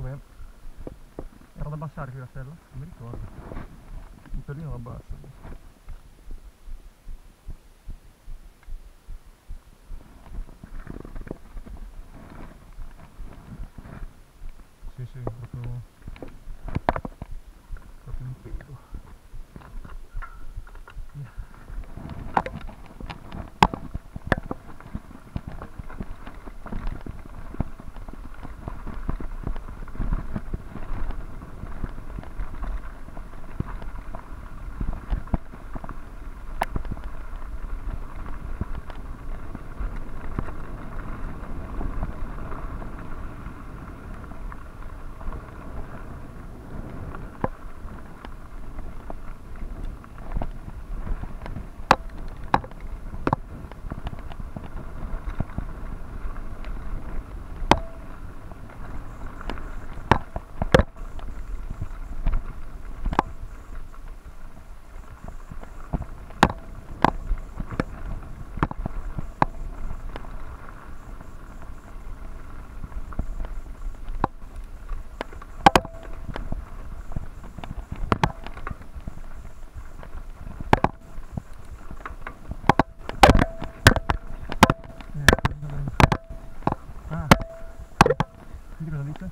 Dov'è? Era da abbassare qui la stella? Non mi ricordo. Un pelino la abbassa. Sì, sì, proprio un pelo. Yeah. Ah, quindi cosa dice?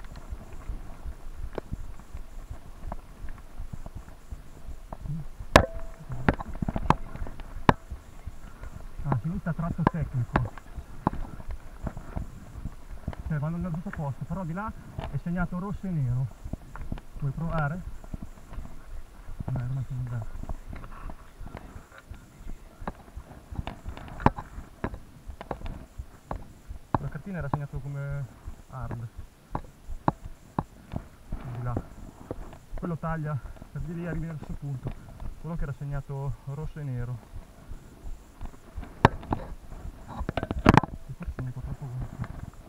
Ah, si inizia a tratto tecnico. Cioè vanno nel giusto posto, però di là è segnato rosso e nero. Vuoi provare? No, è rimasto un bel. La cartina era segnato come hard. Di là. Quello taglia, per di lì arrivi al suo punto. Quello che era segnato rosso e nero. E forse sono un po' troppo gonfio.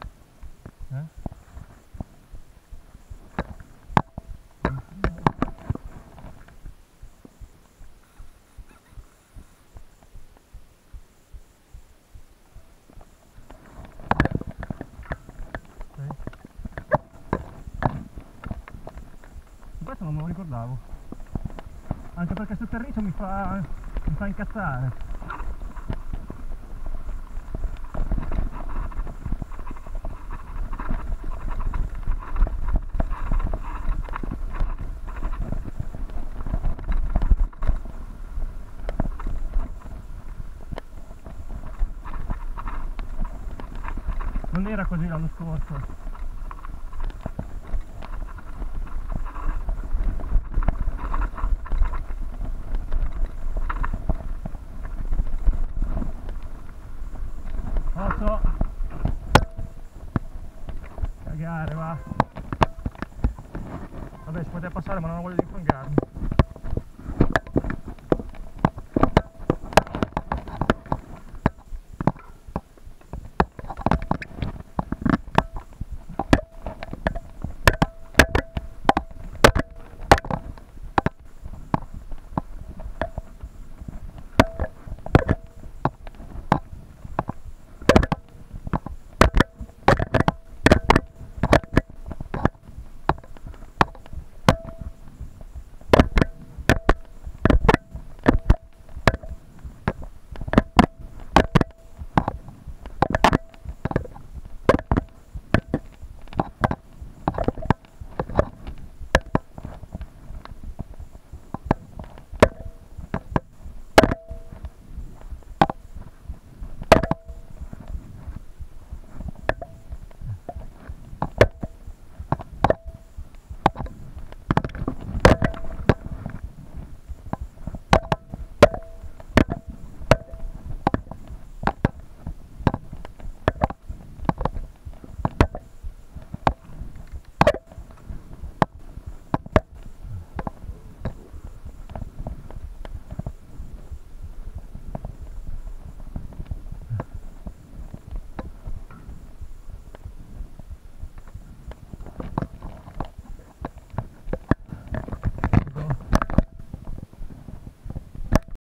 Questo non me lo ricordavo, anche perché sul terriccio mi fa incazzare. Non era così l'anno scorso. So. Cagare, va. Vabbè, si poteva passare, ma non ho voglia di infangarmi.